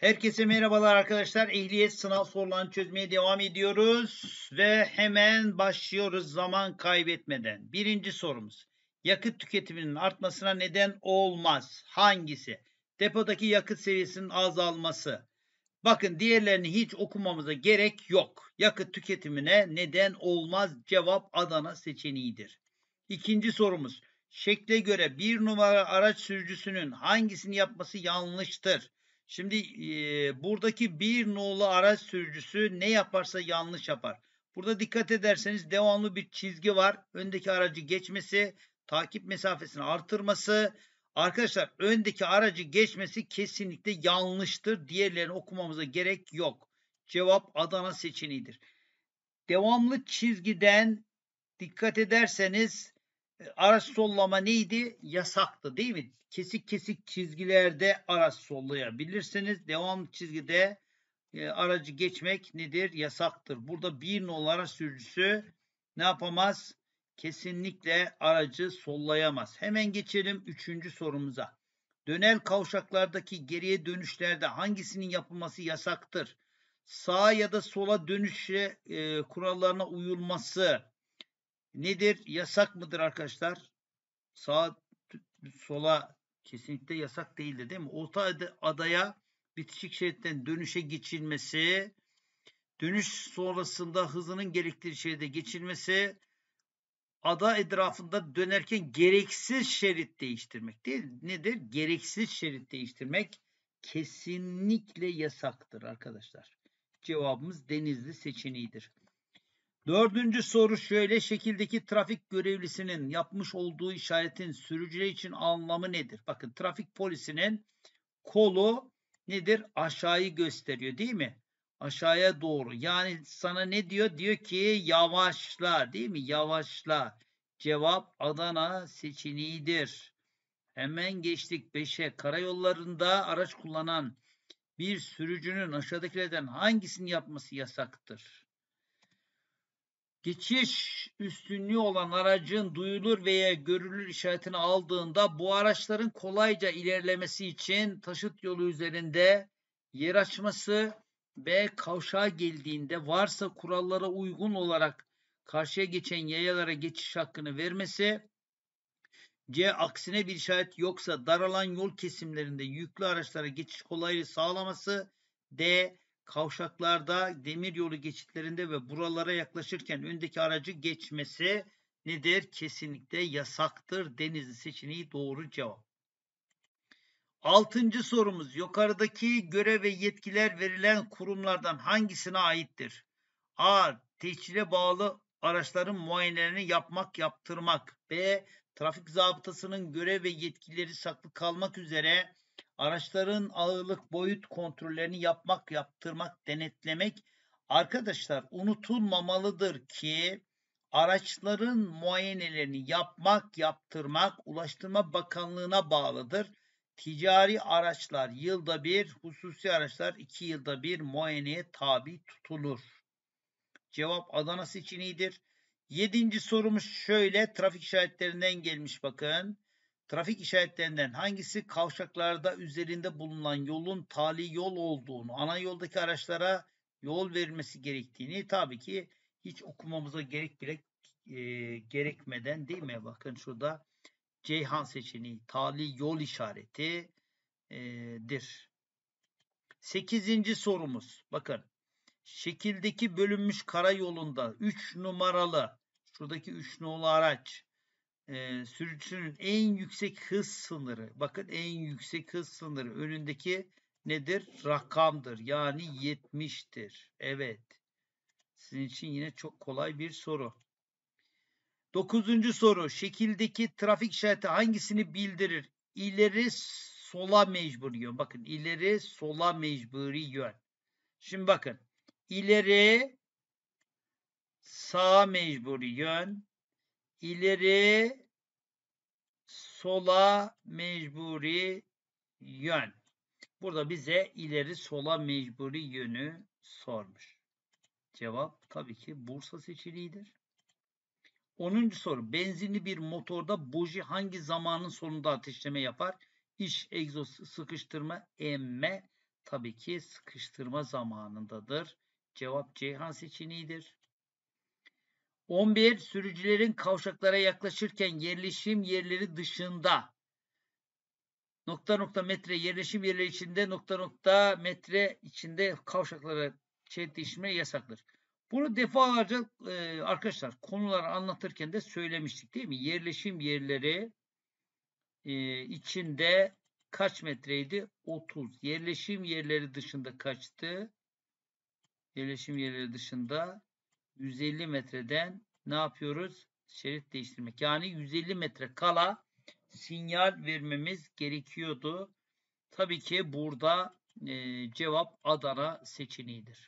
Herkese merhabalar arkadaşlar. Ehliyet sınav sorularını çözmeye devam ediyoruz ve hemen başlıyoruz zaman kaybetmeden. Birinci sorumuz. Yakıt tüketiminin artmasına neden olmaz. Hangisi? Depodaki yakıt seviyesinin azalması. Bakın diğerlerini hiç okumamıza gerek yok. Yakıt tüketimine neden olmaz. Cevap Adana seçeneğidir. İkinci sorumuz. Şekle göre bir numara araç sürücüsünün hangisini yapması yanlıştır? Şimdi buradaki bir nolu araç sürücüsü ne yaparsa yanlış yapar. Burada dikkat ederseniz devamlı bir çizgi var. Öndeki aracı geçmesi, takip mesafesini artırması. Arkadaşlar öndeki aracı geçmesi kesinlikle yanlıştır. Diğerlerini okumamıza gerek yok. Cevap Adana seçeneğidir. Devamlı çizgiden dikkat ederseniz araç sollama neydi? Yasaktı değil mi? Kesik kesik çizgilerde araç sollayabilirsiniz. Devam çizgide aracı geçmek nedir? Yasaktır. Burada bir nolu araç sürücüsü ne yapamaz? Kesinlikle aracı sollayamaz. Hemen geçelim 3. sorumuza. Dönel kavşaklardaki geriye dönüşlerde hangisinin yapılması yasaktır? Sağa ya da sola dönüşe kurallarına uyulması nedir? Yasak mıdır arkadaşlar? Sağa sola kesinlikle yasak değildir değil mi? Orta adaya bitişik şeritten dönüşe geçilmesi, dönüş sonrasında hızının gerektiği şeride geçilmesi, ada etrafında dönerken gereksiz şerit değiştirmek değil. Nedir? Gereksiz şerit değiştirmek kesinlikle yasaktır arkadaşlar. Cevabımız Denizli seçeneğidir. 4. soru şöyle: şekildeki trafik görevlisinin yapmış olduğu işaretin sürücüler için anlamı nedir? Bakın trafik polisinin kolu nedir? Aşağıyı gösteriyor değil mi? Aşağıya doğru. Yani sana ne diyor? Diyor ki yavaşla değil mi? Yavaşla. Cevap Adana seçeneğidir. Hemen geçtik 5'e. Karayollarında araç kullanan bir sürücünün aşağıdakilerden hangisini yapması yasaktır? Geçiş üstünlüğü olan aracın duyulur veya görülür işaretini aldığında bu araçların kolayca ilerlemesi için taşıt yolu üzerinde yer açması ve kavşağa geldiğinde varsa kurallara uygun olarak karşıya geçen yayalara geçiş hakkını vermesi, C. Aksine bir işaret yoksa daralan yol kesimlerinde yüklü araçlara geçiş kolaylığı sağlaması, D. Kavşaklarda, demiryolu geçitlerinde ve buralara yaklaşırken öndeki aracı geçmesi nedir? Kesinlikle yasaktır. Denizli seçeneği doğru cevap. 6. sorumuz. Yukarıdaki görev ve yetkiler verilen kurumlardan hangisine aittir? A. Tescile bağlı araçların muayenelerini yapmak, yaptırmak. B. Trafik zabıtasının görev ve yetkileri saklı kalmak üzere araçların ağırlık boyut kontrollerini yapmak, yaptırmak, denetlemek. Arkadaşlar unutulmamalıdır ki araçların muayenelerini yapmak, yaptırmak Ulaştırma Bakanlığı'na bağlıdır. Ticari araçlar yılda bir, hususi araçlar 2 yılda bir muayeneye tabi tutulur. Cevap Adana seçeneğidir. 7. sorumuz şöyle: trafik işaretlerinden gelmiş bakın. Trafik işaretlerinden hangisi kavşaklarda üzerinde bulunan yolun tali yol olduğunu, ana yoldaki araçlara yol verilmesi gerektiğini tabii ki hiç okumamıza gerek bile gerekmeden değil mi? Bakın şurada Ceyhan seçeneği tali yol işaretidir. 8. sorumuz bakın. Şekildeki bölünmüş karayolunda 3 numaralı şuradaki 3 nolu araç sürücüsünün en yüksek hız sınırı, bakın en yüksek hız sınırı önündeki nedir? Rakamdır. Yani 70'tir. Evet. Sizin için yine çok kolay bir soru. 9. soru. Şekildeki trafik işareti hangisini bildirir? İleri sola mecburi yön. Bakın ileri sola mecburi yön. Şimdi bakın. İleri sağa mecburi yön, ileri sola mecburi yön. Burada bize ileri sola mecburi yönü sormuş. Cevap tabii ki Bursa seçeneğidir. 10. soru. Benzinli bir motorda buji hangi zamanın sonunda ateşleme yapar? İş, egzoz, sıkıştırma, emme, tabii ki sıkıştırma zamanındadır. Cevap Ceyhan seçeneğidir. 11. Sürücülerin kavşaklara yaklaşırken yerleşim yerleri dışında nokta nokta metre yerleşim yerleri içinde nokta nokta metre içinde kavşaklara şerit değiştirme yasaktır. Bunu defalarca arkadaşlar konuları anlatırken de söylemiştik değil mi? Yerleşim yerleri içinde kaç metreydi? 30. Yerleşim yerleri dışında kaçtı? Yerleşim yerleri dışında 150 metreden ne yapıyoruz? Şerit değiştirmek. Yani 150 metre kala sinyal vermemiz gerekiyordu. Tabii ki burada cevap Adana seçeneğidir.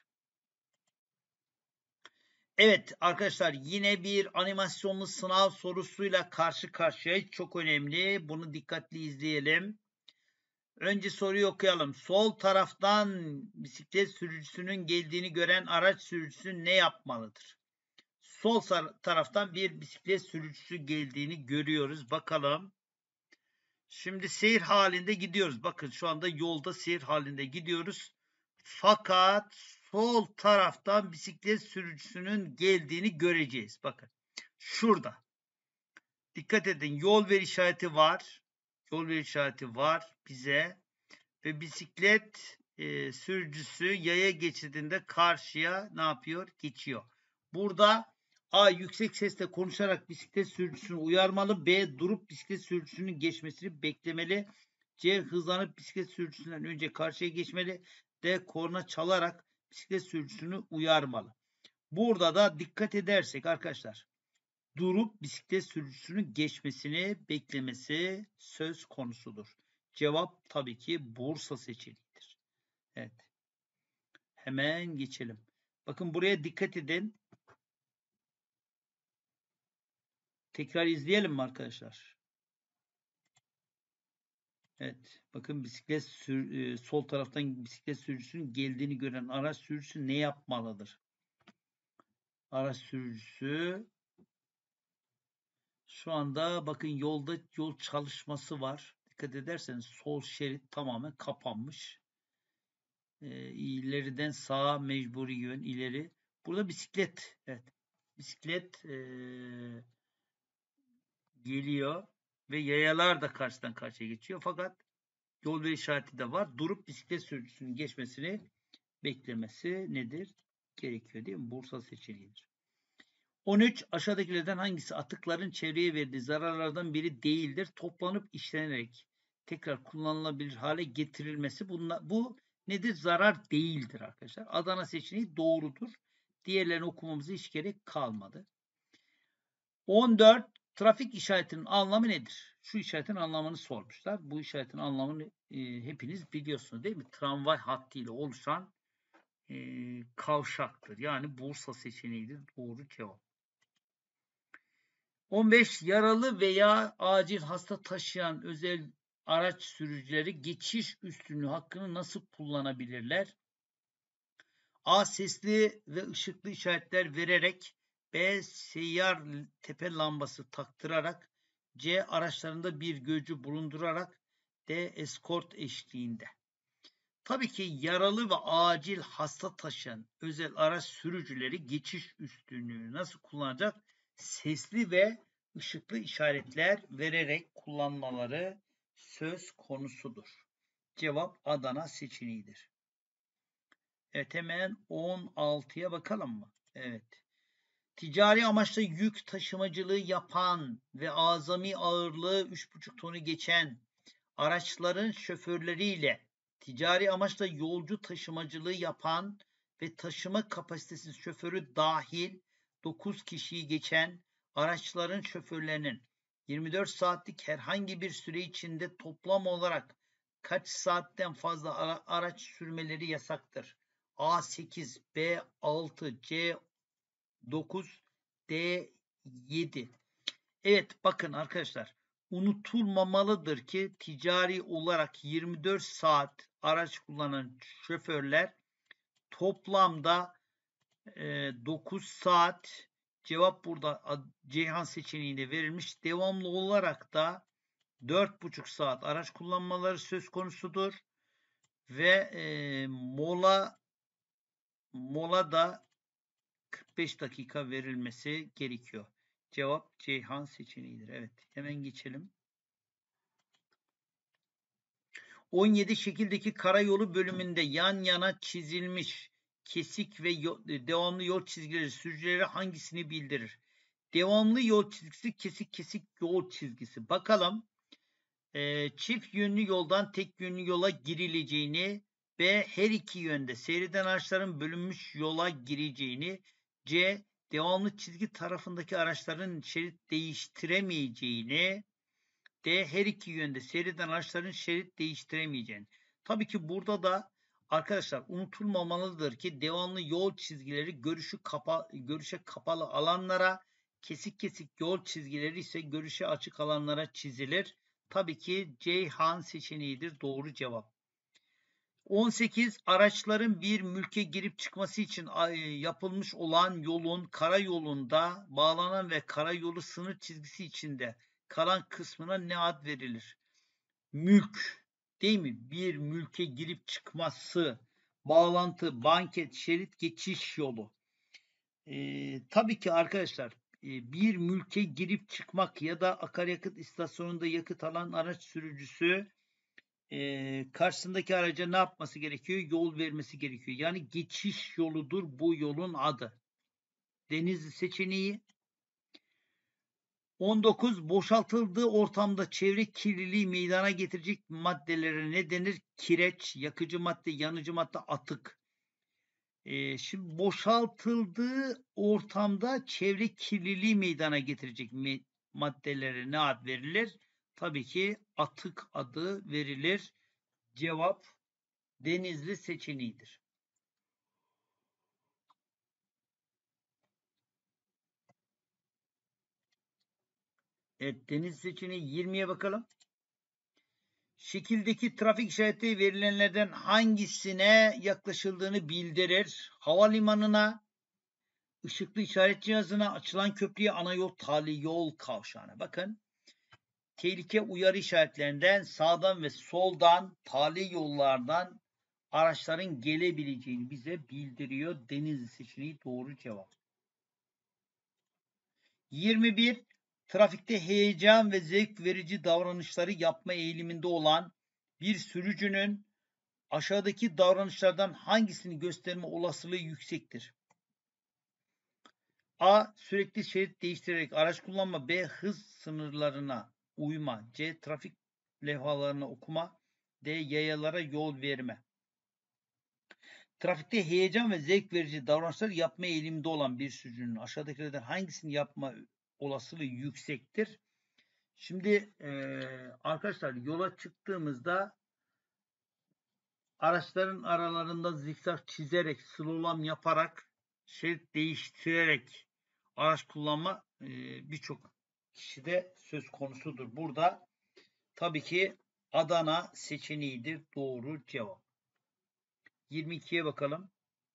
Evet arkadaşlar yine bir animasyonlu sınav sorusuyla karşı karşıyayız. Çok önemli. Bunu dikkatli izleyelim. Önce soruyu okuyalım. Sol taraftan bisiklet sürücüsünün geldiğini gören araç sürücüsü ne yapmalıdır? Sol taraftan bir bisiklet sürücüsü geldiğini görüyoruz. Bakalım. Şimdi seyir halinde gidiyoruz. Bakın şu anda yolda seyir halinde gidiyoruz. Fakat sol taraftan bisiklet sürücüsünün geldiğini göreceğiz. Bakın şurada. Dikkat edin yol ver işareti var. Yol ver işareti var bize. Ve bisiklet sürücüsü yaya geçidinde karşıya ne yapıyor? Geçiyor. Burada A. Yüksek sesle konuşarak bisiklet sürücüsünü uyarmalı. B. Durup bisiklet sürücüsünün geçmesini beklemeli. C. Hızlanıp bisiklet sürücüsünden önce karşıya geçmeli. D. Korna çalarak bisiklet sürücüsünü uyarmalı. Burada da dikkat edersek arkadaşlar durup bisiklet sürücüsünün geçmesini beklemesi söz konusudur. Cevap tabii ki Bursa seçeneğidir. Evet. Hemen geçelim. Bakın buraya dikkat edin. Tekrar izleyelim mi arkadaşlar? Evet. Bakın bisiklet sol taraftan bisiklet sürücüsünün geldiğini gören araç sürücüsü ne yapmalıdır? Araç sürücüsü şu anda bakın yolda yol çalışması var. Dikkat ederseniz sol şerit tamamen kapanmış. İleriden sağa mecburi yön ileri. Burada bisiklet. Evet. Bisiklet geliyor ve yayalar da karşıdan karşıya geçiyor. Fakat yol ve işareti de var. Durup bisiklet sürücüsünün geçmesini beklemesi nedir? Gerekiyor değil mi? Bursa seçeneğidir. 13. Aşağıdakilerden hangisi atıkların çevreye verdiği zararlardan biri değildir? Toplanıp işlenerek tekrar kullanılabilir hale getirilmesi. Bu nedir? Zarar değildir arkadaşlar. Adana seçeneği doğrudur. Diğerlerini okumamıza hiç gerek kalmadı. 14. Trafik işaretinin anlamı nedir? Şu işaretin anlamını sormuşlar. Bu işaretin anlamını hepiniz biliyorsunuz değil mi? Tramvay hattıyla oluşan kavşaktır. Yani Bursa seçeneğidir. Doğru cevap. 15. Yaralı veya acil hasta taşıyan özel araç sürücüleri geçiş üstünlüğü hakkını nasıl kullanabilirler? A. Sesli ve ışıklı işaretler vererek, B. Seyyar tepe lambası taktırarak, C. Araçlarında bir gözcü bulundurarak, D. Eskort eşliğinde. Tabii ki yaralı ve acil hasta taşıyan özel araç sürücüleri geçiş üstünlüğünü nasıl kullanacak? Sesli ve ışıklı işaretler vererek kullanmaları söz konusudur. Cevap Adana seçeneğidir. Evet hemen 16'ya bakalım mı? Evet. Ticari amaçla yük taşımacılığı yapan ve azami ağırlığı 3,5 tonu geçen araçların şoförleriyle ticari amaçla yolcu taşımacılığı yapan ve taşıma kapasitesi şoförü dahil 9 kişiyi geçen araçların şoförlerinin 24 saatlik herhangi bir süre içinde toplam olarak kaç saatten fazla araç sürmeleri yasaktır? A 8, B 6, C 9, D 7. Evet bakın arkadaşlar unutulmamalıdır ki ticari olarak 24 saat araç kullanan şoförler toplamda 9 saat cevap burada Ceyhan seçeneğinde verilmiş. Devamlı olarak da 4,5 saat araç kullanmaları söz konusudur. ve mola da 45 dakika verilmesi gerekiyor. Cevap Ceyhan seçeneğidir. Evet, hemen geçelim. 17 şekildeki karayolu bölümünde yan yana çizilmiş kesik ve devamlı yol çizgileri sürücüleri hangisini bildirir? Devamlı yol çizgisi, kesik kesik yol çizgisi. Bakalım. Çift yönlü yoldan tek yönlü yola girileceğini, B. Her iki yönde seyreden araçların bölünmüş yola gireceğini, C. Devamlı çizgi tarafındaki araçların şerit değiştiremeyeceğini, D. Her iki yönde seyreden araçların şerit değiştiremeyeceğini. Tabii ki burada da arkadaşlar unutulmamalıdır ki devamlı yol çizgileri görüşe kapalı alanlara, kesik kesik yol çizgileri ise görüşe açık alanlara çizilir. Tabii ki Ceyhan seçeneğidir doğru cevap. 18. Araçların bir mülke girip çıkması için yapılmış olan yolun karayolunda bağlanan ve karayolu sınır çizgisi içinde kalan kısmına ne ad verilir? Mülk, değil mi? Bir mülke girip çıkması, bağlantı, banket, şerit, geçiş yolu. Tabii ki arkadaşlar bir mülke girip çıkmak ya da akaryakıt istasyonunda yakıt alan araç sürücüsü karşısındaki araca ne yapması gerekiyor? Yol vermesi gerekiyor. Yani geçiş yoludur bu yolun adı. Denizli seçeneği. 19. Boşaltıldığı ortamda çevre kirliliği meydana getirecek maddelere ne denir? Kireç, yakıcı madde, yanıcı madde, atık. Şimdi boşaltıldığı ortamda çevre kirliliği meydana getirecek maddelere ne ad verilir? Tabii ki atık adı verilir. Cevap Denizli seçeneğidir. Evet, Denizli seçeneği 20'ye bakalım. Şekildeki trafik işareti verilenlerden hangisine yaklaşıldığını bildirir? Havalimanına, ışıklı işaret cihazına, açılan köprüye, ana yol, tali yol kavşağına. Bakın, tehlike uyarı işaretlerinden sağdan ve soldan, tali yollardan araçların gelebileceğini bize bildiriyor. Denizli seçeneği doğru cevap. 21. Trafikte heyecan ve zevk verici davranışları yapma eğiliminde olan bir sürücünün aşağıdaki davranışlardan hangisini gösterme olasılığı yüksektir? A. Sürekli şerit değiştirerek araç kullanma. B. Hız sınırlarına uyma. C. Trafik levhalarını okuma. D. Yayalara yol verme. Trafikte heyecan ve zevk verici davranışlar yapma eğiliminde olan bir sürücünün aşağıdakilerden hangisini yapma olasılığı yüksektir? Şimdi arkadaşlar yola çıktığımızda araçların aralarında zikzak çizerek, slalom yaparak, şerit değiştirerek araç kullanma birçok kişide söz konusudur. Burada tabii ki Adana seçeneğidir doğru cevap. 22'ye bakalım.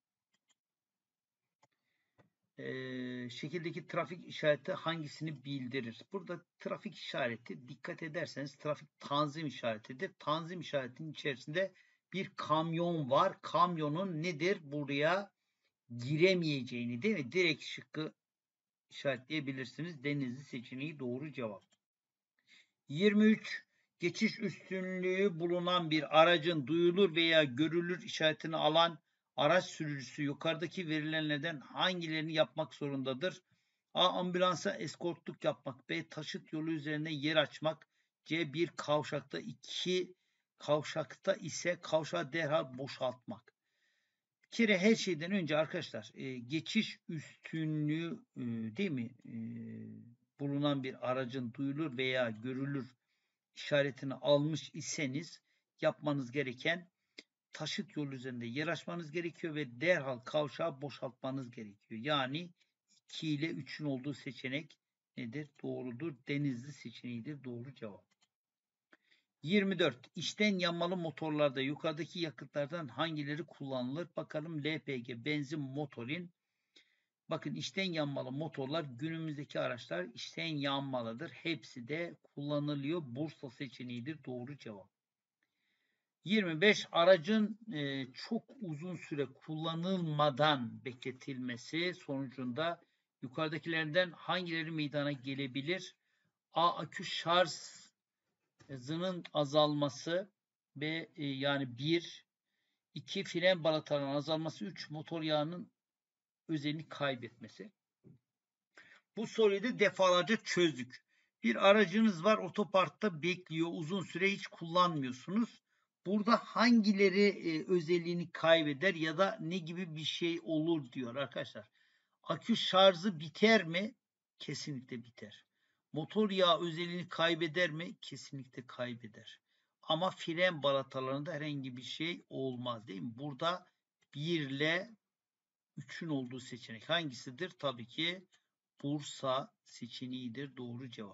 Şekildeki trafik işareti hangisini bildirir? Burada trafik işareti dikkat ederseniz trafik tanzim işaretidir. Tanzim işaretinin içerisinde bir kamyon var. Kamyonun nedir? Buraya giremeyeceğini değil mi? Direkt şıkkı işaretleyebilirsiniz. Denizli seçeneği doğru cevap. 23. Geçiş üstünlüğü bulunan bir aracın duyulur veya görülür işaretini alan araç sürücüsü yukarıdaki verilenlerden hangilerini yapmak zorundadır? A. Ambulansa eskortluk yapmak. B. Taşıt yolu üzerine yer açmak. C. Bir kavşakta 2 kavşakta ise kavşağı derhal boşaltmak. Bir kere her şeyden önce arkadaşlar geçiş üstünlüğü değil mi? Bulunan bir aracın duyulur veya görülür işaretini almış iseniz yapmanız gereken taşıt yolu üzerinde yer açmanız gerekiyor ve derhal kavşağı boşaltmanız gerekiyor. Yani 2 ile 3'ün olduğu seçenek nedir? Doğrudur. Denizli seçeneğidir. Doğru cevap. 24. İçten yanmalı motorlarda yukarıdaki yakıtlardan hangileri kullanılır? Bakalım LPG, benzin, motorin. Bakın içten yanmalı motorlar günümüzdeki araçlar içten yanmalıdır. Hepsi de kullanılıyor. Bursa seçeneğidir. Doğru cevap. 25 aracın çok uzun süre kullanılmadan bekletilmesi sonucunda yukarıdakilerden hangileri meydana gelebilir? A. Akü şarj hızının azalması. B. Yani 1. 2. Fren balatalarının azalması. 3. Motor yağının özelliğini kaybetmesi. Bu soruyu da defalarca çözdük. Bir aracınız var, otoparkta bekliyor, uzun süre hiç kullanmıyorsunuz. Burada hangileri özelliğini kaybeder ya da ne gibi bir şey olur diyor arkadaşlar. Akü şarjı biter mi? Kesinlikle biter. Motor yağı özelliğini kaybeder mi? Kesinlikle kaybeder. Ama fren balatalarında herhangi bir şey olmaz değil mi? Burada 1 ile 3'ün olduğu seçenek hangisidir? Tabii ki Bursa seçeneğidir doğru cevap.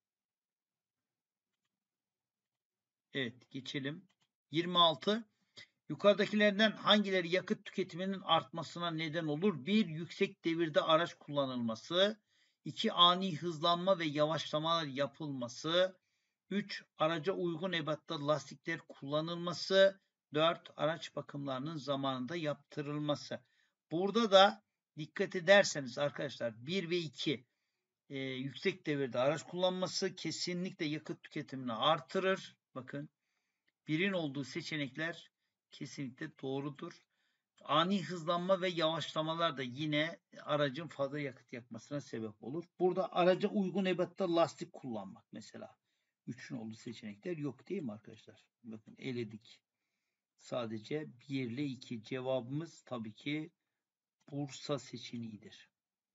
Evet, geçelim. 26. Yukarıdakilerden hangileri yakıt tüketiminin artmasına neden olur? 1. Yüksek devirde araç kullanılması. 2. Ani hızlanma ve yavaşlamalar yapılması. 3. Araca uygun ebatta lastikler kullanılması. 4. Araç bakımlarının zamanında yaptırılması. Burada da dikkat ederseniz arkadaşlar 1 ve 2 yüksek devirde araç kullanması kesinlikle yakıt tüketimini artırır. Bakın 1'in olduğu seçenekler kesinlikle doğrudur. Ani hızlanma ve yavaşlamalar da yine aracın fazla yakıt yakmasına sebep olur. Burada araca uygun ebatta lastik kullanmak mesela. 3'ün olduğu seçenekler yok değil mi arkadaşlar? Bakın eledik. Sadece 1 ile 2 cevabımız tabii ki Bursa seçeneğidir.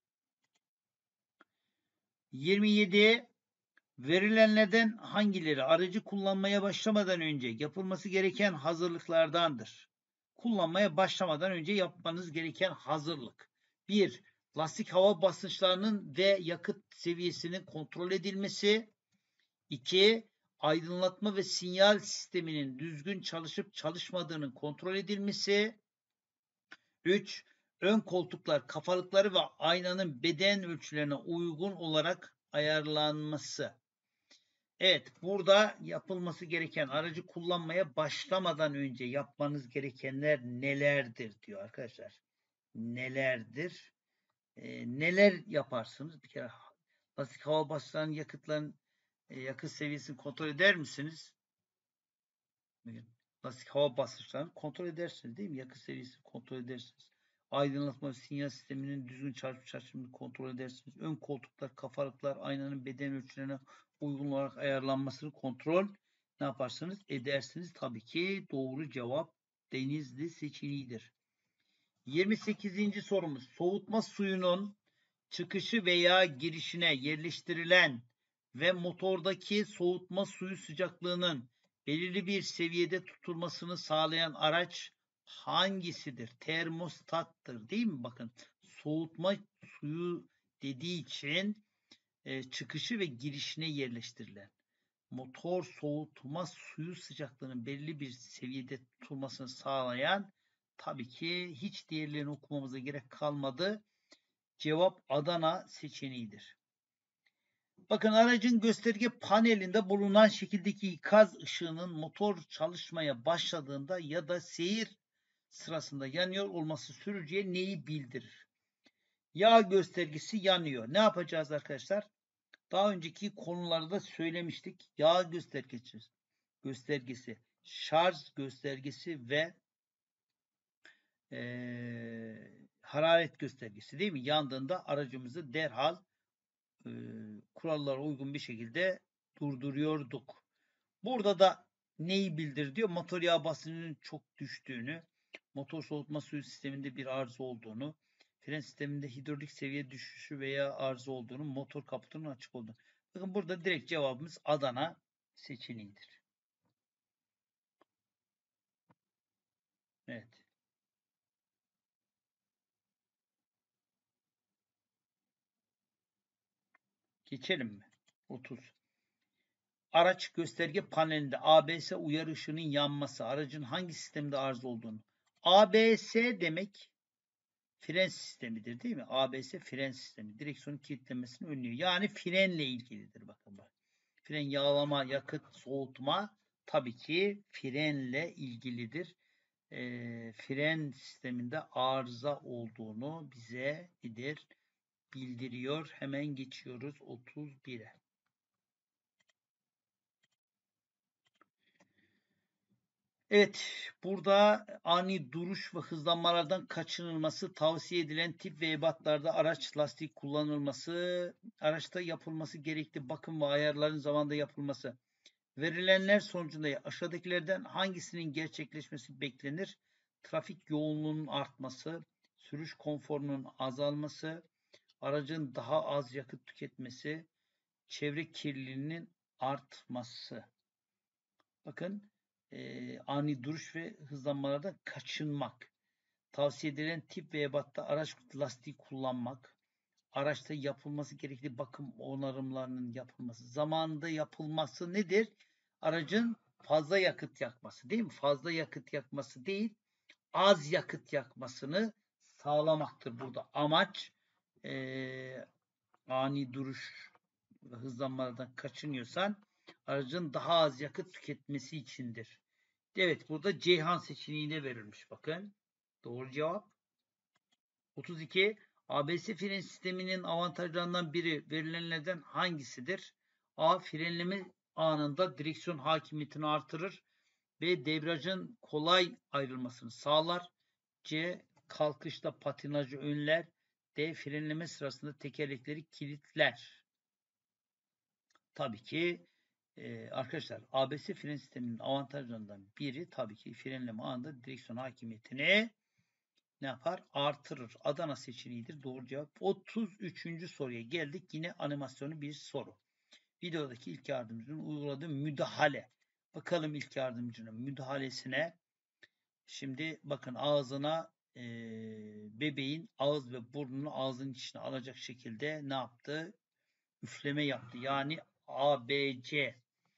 27. Verilenlerden hangileri aracı kullanmaya başlamadan önce yapılması gereken hazırlıklardandır? Kullanmaya başlamadan önce yapmanız gereken hazırlık. 1. Lastik hava basınçlarının ve yakıt seviyesinin kontrol edilmesi. 2. Aydınlatma ve sinyal sisteminin düzgün çalışıp çalışmadığının kontrol edilmesi. 3. Ön koltuklar, kafalıkları ve aynanın beden ölçülerine uygun olarak ayarlanması. Evet, burada yapılması gereken aracı kullanmaya başlamadan önce yapmanız gerekenler nelerdir diyor arkadaşlar. Nelerdir? Neler yaparsınız? Bir kere lastik hava basınçlarının yakıt seviyesini kontrol eder misiniz? Lastik hava basınçlarını kontrol edersiniz değil mi? Yakıt seviyesini kontrol edersiniz. Aydınlatma ve sinyal sisteminin düzgün çalışıp çalışmadığını kontrol edersiniz. Ön koltuklar, kafalıklar, aynanın beden ölçülerine uygun olarak ayarlanmasını kontrol ne yaparsınız? Edersiniz. Tabii ki doğru cevap Denizli seçeneğidir. 28. sorumuz. Soğutma suyunun çıkışı veya girişine yerleştirilen ve motordaki soğutma suyu sıcaklığının belirli bir seviyede tutulmasını sağlayan araç hangisidir? Termostattır değil mi? Bakın soğutma suyu dediği için çıkışı ve girişine yerleştirilen motor soğutma suyu sıcaklığının belirli bir seviyede tutulmasını sağlayan tabii ki hiç diğerlerini okumamıza gerek kalmadı. Cevap Adana seçeneğidir. Bakın aracın gösterge panelinde bulunan şekildeki ikaz ışığının motor çalışmaya başladığında ya da seyir sırasında yanıyor olması sürücüye neyi bildirir? Yağ göstergesi yanıyor. Ne yapacağız arkadaşlar? Daha önceki konularda söylemiştik. Yağ göstergesi, şarj göstergesi ve hararet göstergesi değil mi? Yandığında aracımızı derhal kurallara uygun bir şekilde durduruyorduk. Burada da neyi bildir diyor? Motor yağ basıncının çok düştüğünü, motor soğutma suyu sisteminde bir arıza olduğunu, fren sisteminde hidrolik seviye düşüşü veya arıza olduğunu, motor kaputunun açık olduğunu. Bakın burada direkt cevabımız Adana seçeneğidir. Evet. Geçelim mi? 30. Araç gösterge panelinde ABS uyarı ışığının yanması, aracın hangi sistemde arıza olduğunu. ABS demek fren sistemidir değil mi? ABS fren sistemi. Direksiyonun kilitlenmesini önlüyor. Yani frenle ilgilidir bakın bak. Fren, yağlama, yakıt, soğutma tabii ki frenle ilgilidir. Fren sisteminde arıza olduğunu bize bildiriyor. Hemen geçiyoruz 31'e. Evet, burada ani duruş ve hızlanmalardan kaçınılması, tavsiye edilen tip ve ebatlarda araç lastik kullanılması, araçta yapılması gerekli bakım ve ayarların zamanında yapılması. Verilenler sonucunda aşağıdakilerden hangisinin gerçekleşmesi beklenir? Trafik yoğunluğunun artması, sürüş konforunun azalması, aracın daha az yakıt tüketmesi, çevre kirliliğinin artması. Bakın, ani duruş ve hızlanmalardan kaçınmak. Tavsiye edilen tip ve ebatta araç lastiği kullanmak. Araçta yapılması gerekli bakım onarımlarının yapılması. Zamanında yapılması nedir? Aracın fazla yakıt yakması değil mi? Fazla yakıt yakması değil, az yakıt yakmasını sağlamaktır burada. Amaç ani duruş ve hızlanmalardan kaçınıyorsan aracın daha az yakıt tüketmesi içindir. Evet, burada Ceyhan seçeneğine verilmiş. Bakın. Doğru cevap. 32. ABS fren sisteminin avantajlarından biri verilenlerden hangisidir? A. Frenleme anında direksiyon hakimiyetini artırır. B. Debriyajın kolay ayrılmasını sağlar. C. Kalkışta patinajı önler. D. Frenleme sırasında tekerlekleri kilitler. Tabii ki arkadaşlar ABS fren sisteminin avantajlarından biri tabii ki frenleme anında direksiyon hakimiyetini ne yapar? Artırır. Adana seçeneğidir. Doğru cevap. 33. soruya geldik. Yine animasyonu bir soru. Videodaki ilk yardımcının uyguladığı müdahale. Bakalım ilk yardımcının müdahalesine. Şimdi bakın ağzına bebeğin ağız ve burnunu ağzının içine alacak şekilde ne yaptı? Üfleme yaptı. Yani ABC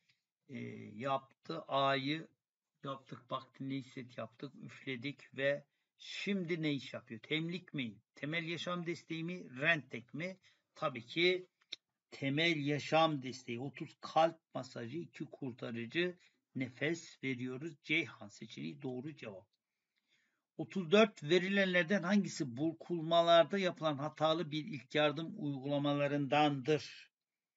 yaptı. A'yı yaptık. Bak ne hisset yaptık. Üfledik ve şimdi ne iş yapıyor? Temlik mi? Temel yaşam desteği mi? Rentek mi? Tabii ki temel yaşam desteği. 30 kalp masajı, 2 kurtarıcı nefes veriyoruz. Ceyhan seçeneği doğru cevap. 34 verilenlerden hangisi burkulmalarda yapılan hatalı bir ilk yardım uygulamalarındandır?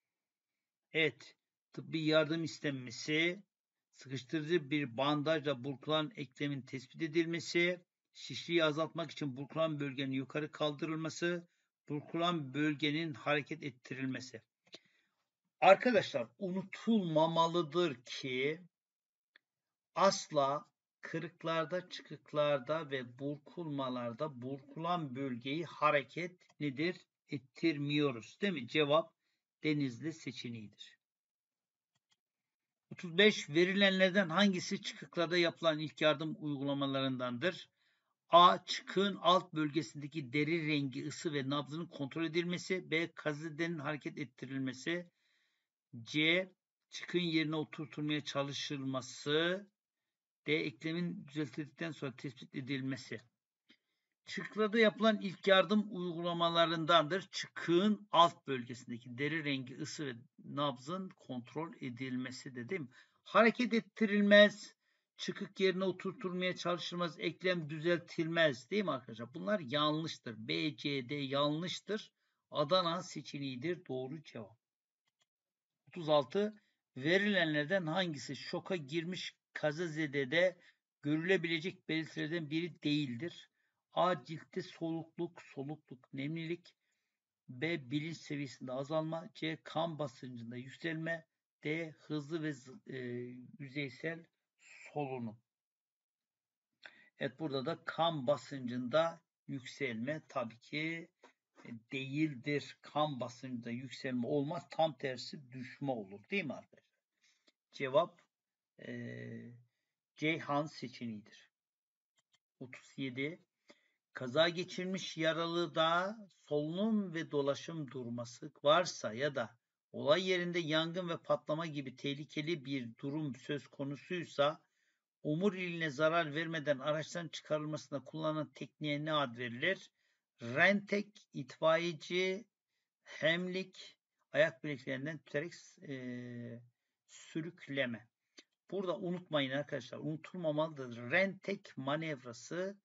Evet, tıbbi yardım istenmesi, sıkıştırıcı bir bandajla burkulan eklemin tespit edilmesi, şişliği azaltmak için burkulan bölgenin yukarı kaldırılması, burkulan bölgenin hareket ettirilmesi. Arkadaşlar unutulmamalıdır ki asla kırıklarda, çıkıklarda ve burkulmalarda burkulan bölgeyi hareket nedir? Ettirmiyoruz. Değil mi? Cevap Denizli seçeneğidir. 35 verilenlerden hangisi çıkıklarda yapılan ilk yardım uygulamalarındandır? A. Çıkığın alt bölgesindeki deri rengi, ısı ve nabzının kontrol edilmesi. B. Kazedenin hareket ettirilmesi. C. Çıkığın yerine oturtulmaya çalışılması. D. Eklemin düzeltildikten sonra tespit edilmesi. Çıkıklarda yapılan ilk yardım uygulamalarındandır. Çıkığın alt bölgesindeki deri rengi, ısı ve nabzın kontrol edilmesi dedim. Hareket ettirilmez, çıkık yerine oturtulmaya çalışılmaz, eklem düzeltilmez değil mi arkadaşlar? Bunlar yanlıştır. B, C, D yanlıştır. Adana seçeneğidir. Doğru cevap. 36. Verilenlerden hangisi şoka girmiş kazazedede görülebilecek belirtilerden biri değildir? A. Ciltte solukluk, nemlilik. B. Bilinç seviyesinde azalma. C. Kan basıncında yükselme. D. Hızlı ve yüzeysel solunum. Evet, burada da kan basıncında yükselme tabii ki değildir. Kan basıncında yükselme olmaz. Tam tersi düşme olur. Değil mi arkadaşlar? Cevap Ceyhan seçeneğidir. 37. Kaza geçirmiş yaralıda solunum ve dolaşım durması varsa ya da olay yerinde yangın ve patlama gibi tehlikeli bir durum söz konusuysa omuriliğine zarar vermeden araçtan çıkarılmasında kullanılan tekniğe ne ad verilir? Rentek, itfaiyeci, hemlik, ayak bileklerinden tuterek sürükleme. Burada unutmayın arkadaşlar, unutulmamalıdır. Rentek manevrası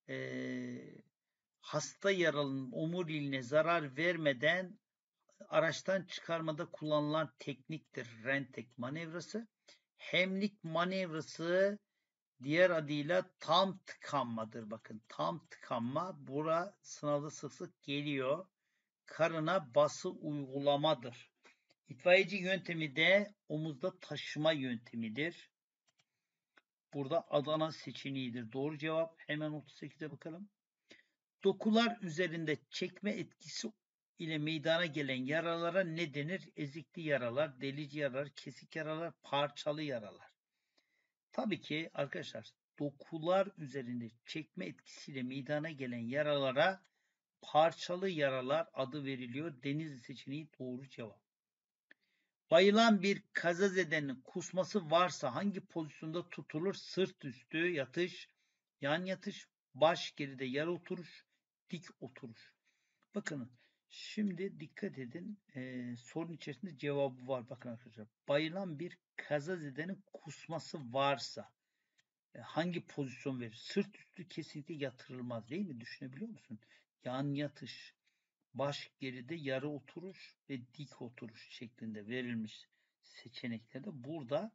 hasta yaralının omuriliğine zarar vermeden araçtan çıkarmada kullanılan tekniktir Rentek manevrası. Hemlik manevrası diğer adıyla tam tıkanmadır. Bakın, tam tıkanma bura sınavda sık sık geliyor. Karına bası uygulamadır. İtfaiyeci yöntemi de omuzda taşıma yöntemidir. Burada Adana seçeneğidir. Doğru cevap. Hemen 38'e bakalım. Dokular üzerinde çekme etkisi ile meydana gelen yaralara ne denir? Ezikli yaralar, delici yaralar, kesik yaralar, parçalı yaralar. Tabii ki arkadaşlar, dokular üzerinde çekme etkisiyle meydana gelen yaralara parçalı yaralar adı veriliyor. Denizli seçeneği doğru cevap. Bayılan bir kazazedenin kusması varsa hangi pozisyonda tutulur? Sırt üstü yatış, yan yatış, baş geride yarı oturuş, dik oturuş. Bakın şimdi dikkat edin. Sorun içerisinde cevabı var. Bakın arkadaşlar. Bayılan bir kazazedenin kusması varsa hangi pozisyon verir? Sırt üstü kesinlikle yatırılmaz, değil mi? Düşünebiliyor musun? Yan yatış, baş geride yarı oturuş ve dik oturuş şeklinde verilmiş seçeneklerde burada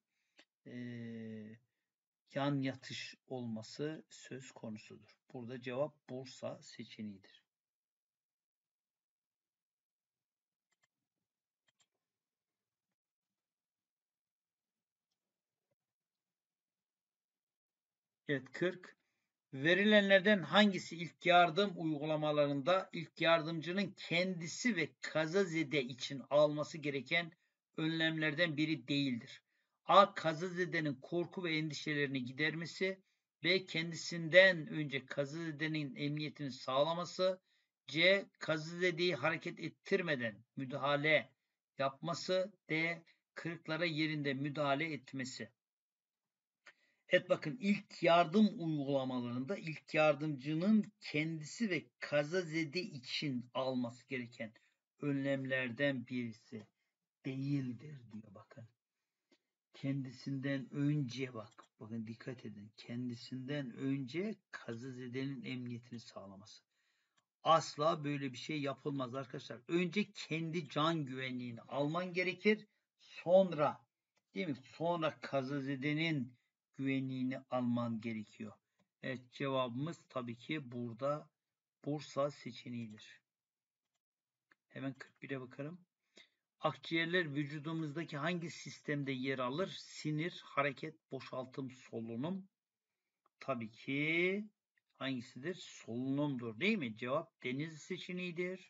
yan yatış olması söz konusudur. Burada cevap Bursa seçeneğidir. Evet, 40. Verilenlerden hangisi ilk yardım uygulamalarında ilk yardımcının kendisi ve kazazede için alması gereken önlemlerden biri değildir? A. Kazazedenin korku ve endişelerini gidermesi. B. Kendisinden önce kazazedenin emniyetini sağlaması. C. Kazazedeyi hareket ettirmeden müdahale yapması. D. Kırıklara yerinde müdahale etmesi. Evet, bakın, ilk yardım uygulamalarında ilk yardımcının kendisi ve kazazede için alması gereken önlemlerden birisi değildir diyor, bakın. Kendisinden önce bakın dikkat edin. Kendisinden önce kazazedenin emniyetini sağlaması. Asla böyle bir şey yapılmaz arkadaşlar. Önce kendi can güvenliğini alman gerekir. Sonra, değil mi? Sonra kazazedenin güvenliğini alman gerekiyor. Evet, cevabımız tabii ki burada Bursa seçeneğidir. Hemen 41'e bakalım. Akciğerler vücudumuzdaki hangi sistemde yer alır? Sinir, hareket, boşaltım, solunum. Tabii ki hangisidir? Solunumdur, değil mi? Cevap Denizli seçeneğidir.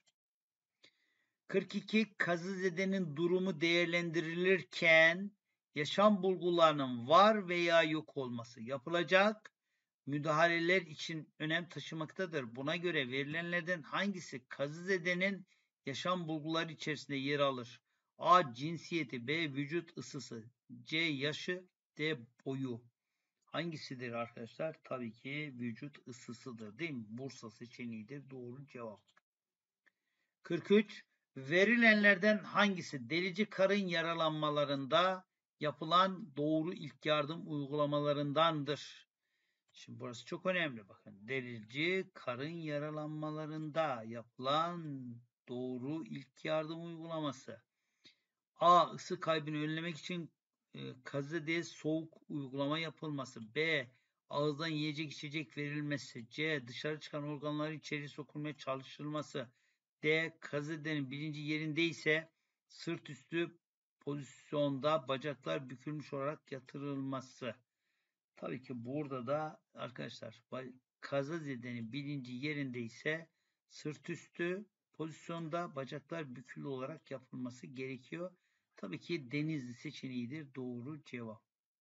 42. Kazazedenin durumu değerlendirilirken yaşam bulgularının var veya yok olması yapılacak müdahaleler için önem taşımaktadır. Buna göre verilenlerden hangisi kazazedenin yaşam bulguları içerisinde yer alır? A. Cinsiyeti, B. Vücut ısısı, C. Yaşı, D. Boyu. Hangisidir arkadaşlar? Tabii ki vücut ısısıdır, değil mi? Bursa seçeneğidir. Doğru cevap. 43. Verilenlerden hangisi delici karın yaralanmalarında yapılan doğru ilk yardım uygulamalarındandır? Şimdi burası çok önemli, bakın. Delici karın yaralanmalarında yapılan doğru ilk yardım uygulaması. A. Isı kaybını önlemek için kazıdeye soğuk uygulama yapılması. B. Ağızdan yiyecek içecek verilmesi. C. Dışarı çıkan organları içeri sokulmaya çalışılması. D. Kazadenin bilinci yerindeyse sırt üstü pozisyonda bacaklar bükülmüş olarak yatırılması. Tabii ki burada da arkadaşlar kazazedenin bilinci yerindeyse sırt üstü pozisyonda bacaklar bükülü olarak yapılması gerekiyor. Tabii ki Denizli seçeneğidir doğru cevap.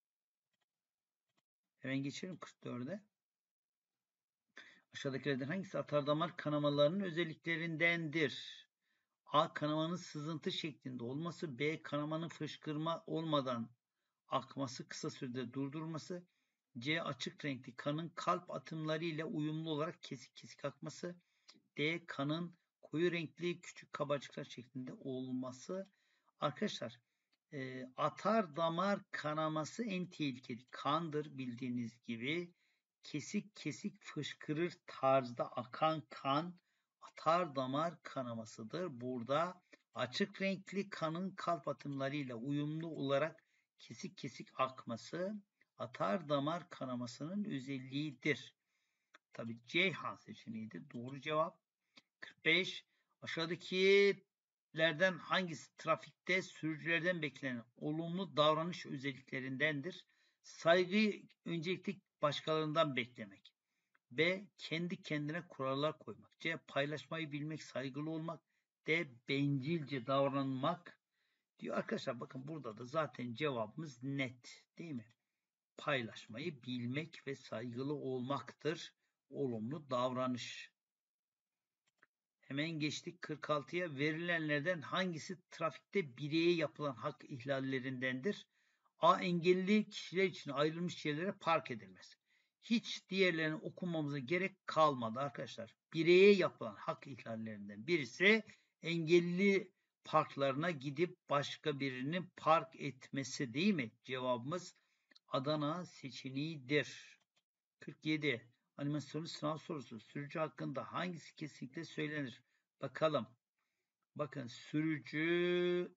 Hemen geçelim 44'e. Aşağıdakilerden hangisi atardamar kanamalarının özelliklerindendir? A. Kanamanın sızıntı şeklinde olması. B. Kanamanın fışkırma olmadan akması, kısa sürede durdurması. C. Açık renkli kanın kalp atımları ile uyumlu olarak kesik kesik akması. D. Kanın koyu renkli küçük kabarcıklar şeklinde olması. Arkadaşlar Atar damar kanaması en tehlikeli kandır bildiğiniz gibi. Kesik kesik fışkırır tarzda akan kan atar damar kanamasıdır. Burada açık renkli kanın kalp atımlarıyla uyumlu olarak kesik kesik akması atar damar kanamasının özelliğidir. Tabii Ceyhan seçeneğidir. Doğru cevap. 45. Aşağıdakilerden hangisi trafikte sürücülerden beklenen olumlu davranış özelliklerindendir? Saygıyı öncelikle başkalarından beklemek. B. Kendi kendine kurallar koymak. C. Paylaşmayı bilmek, saygılı olmak. D. Bencilce davranmak. Diyor arkadaşlar, bakın burada da zaten cevabımız net değil mi? Paylaşmayı bilmek ve saygılı olmaktır olumlu davranış. Hemen geçtik 46'ya. Verilenlerden hangisi trafikte bireye yapılan hak ihlallerindendir? A. Engelli kişiler için ayrılmış yerlere park edilmez. Hiç diğerlerini okumamıza gerek kalmadı arkadaşlar. Bireye yapılan hak ihlallerinden birisi engelli parklarına gidip başka birinin park etmesi değil mi? Cevabımız Adana seçeneğidir. 47. Animasyonlu sınav sorusu. Sürücü hakkında hangisi kesinlikle söylenir? Bakalım. Bakın sürücü.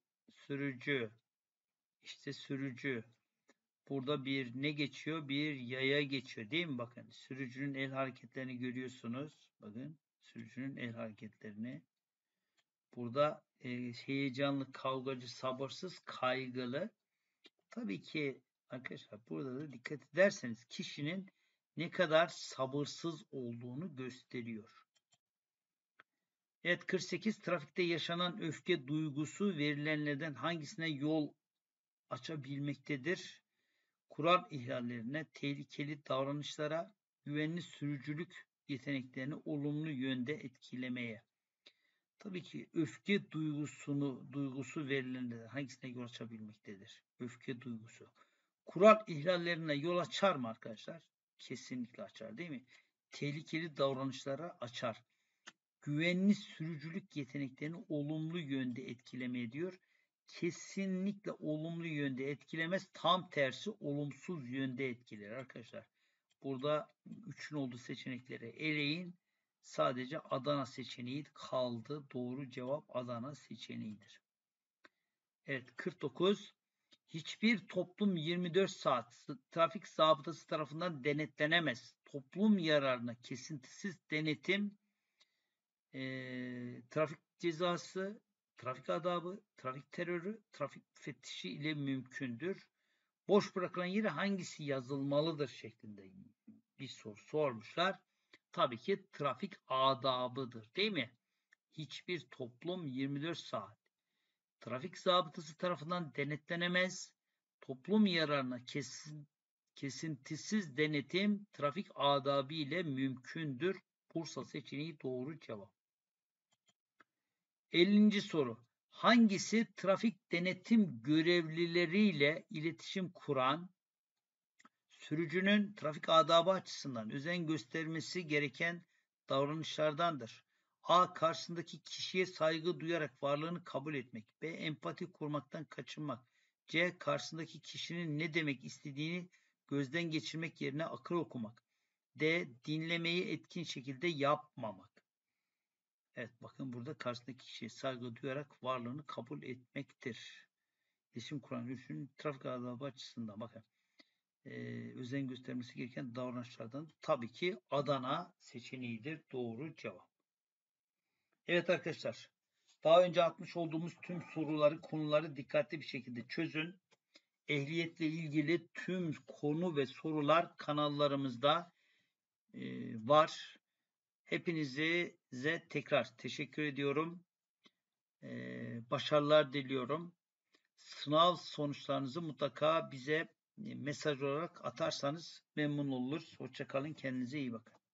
İşte sürücü. Burada bir ne geçiyor? Bir yaya geçiyor değil mi? Bakın sürücünün el hareketlerini görüyorsunuz. Bakın sürücünün el hareketlerini. Burada heyecanlı, kavgacı, sabırsız, kaygılı. Tabii ki arkadaşlar burada da dikkat ederseniz kişinin ne kadar sabırsız olduğunu gösteriyor. Evet 48. Trafikte yaşanan öfke duygusu verilenlerden hangisine yol açabilmektedir? Kural ihlallerine, tehlikeli davranışlara, güvenli sürücülük yeteneklerini olumlu yönde etkilemeye. Tabii ki öfke duygusu verilenlerden hangisine yol açabilmektedir? Öfke duygusu. Kural ihlallerine yol açar mı arkadaşlar? Kesinlikle açar değil mi? Tehlikeli davranışlara açar. Güvenli sürücülük yeteneklerini olumlu yönde etkilemeye diyor. Kesinlikle olumlu yönde etkilemez. Tam tersi olumsuz yönde etkiler arkadaşlar. Burada 3'ün olduğu seçenekleri eleyin. Sadece Adana seçeneği kaldı. Doğru cevap Adana seçeneğidir. Evet 49. Hiçbir toplum 24 saat trafik zabıtası tarafından denetlenemez. Toplum yararına kesintisiz denetim, trafik cezası, trafik adabı, trafik terörü, trafik müfettişi ile mümkündür. Boş bırakılan yere hangisi yazılmalıdır şeklinde bir soru sormuşlar. Tabii ki trafik adabıdır değil mi? Hiçbir toplum 24 saat trafik zabıtası tarafından denetlenemez. Toplum yararına kesintisiz denetim trafik adabı ile mümkündür. Bursa seçeneği doğru cevap. 50. soru. Hangisi trafik denetim görevlileriyle iletişim kuran, sürücünün trafik adabı açısından özen göstermesi gereken davranışlardandır? A. Karşısındaki kişiye saygı duyarak varlığını kabul etmek. B. Empati kurmaktan kaçınmak. C. Karşısındaki kişinin ne demek istediğini gözden geçirmek yerine akıl okumak. D. Dinlemeyi etkin şekilde yapmamak. Evet bakın burada karşısındaki kişiye saygı duyarak varlığını kabul etmektir. İletişim kuran ürünün trafik adabı açısından bakın özen göstermesi gereken davranışlardan tabii ki Adana seçeneğidir. Doğru cevap. Evet arkadaşlar, daha önce atmış olduğumuz tüm soruları, konuları dikkatli bir şekilde çözün. Ehliyetle ilgili tüm konu ve sorular kanallarımızda var. Hepinize tekrar teşekkür ediyorum. Başarılar diliyorum. Sınav sonuçlarınızı mutlaka bize mesaj olarak atarsanız memnun oluruz. Hoşça kalın. Kendinize iyi bakın.